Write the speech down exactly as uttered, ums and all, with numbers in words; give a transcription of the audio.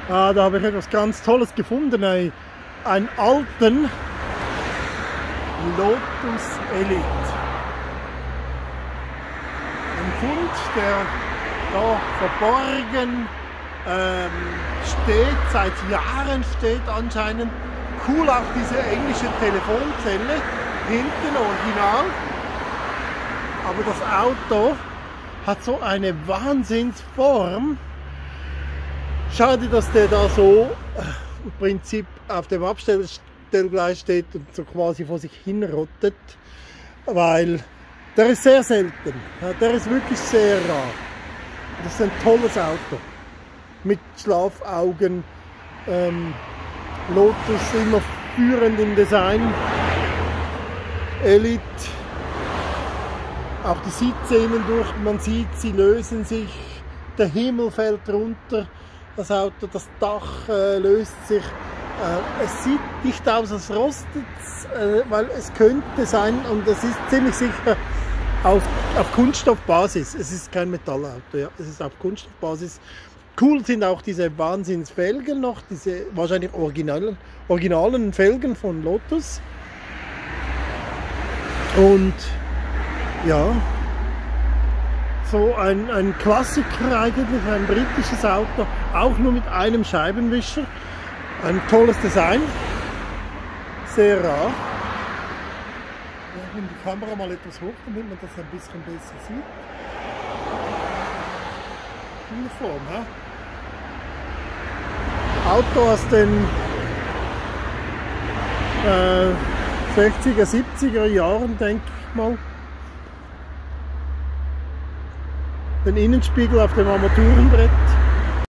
Ah, da habe ich etwas ganz Tolles gefunden, einen, einen alten Lotus Elite. Ein Fund, der da verborgen ähm, steht, seit Jahren steht anscheinend. Cool auch diese englische Telefonzelle, hinten original. Aber das Auto hat so eine Wahnsinnsform. Schade, dass der da so äh, im Prinzip auf dem Abstellgleis steht und so quasi vor sich hin rottet, weil der ist sehr selten. Ja, der ist wirklich sehr rar. Das ist ein tolles Auto. Mit Schlafaugen, ähm, Lotus immer führend im Design, Elite. Auch die Sitze innen durch, man sieht, sie lösen sich, der Himmel fällt runter, das Auto, das Dach äh, löst sich. Äh, es sieht nicht aus, als rostet es, äh, weil es könnte sein, und es ist ziemlich sicher auf, auf Kunststoffbasis. Es ist kein Metallauto, ja, es ist auf Kunststoffbasis. Cool sind auch diese Wahnsinnsfelgen noch, diese wahrscheinlich originalen, originalen Felgen von Lotus. Und ja, so ein, ein Klassiker eigentlich, ein britisches Auto, auch nur mit einem Scheibenwischer. Ein tolles Design, sehr rar. Ich nehme die Kamera mal etwas hoch, damit man das ein bisschen besser sieht. Coole Form, ja? Auto aus den äh, sechziger, siebziger Jahren, denke ich mal. Den Innenspiegel auf dem Armaturenbrett.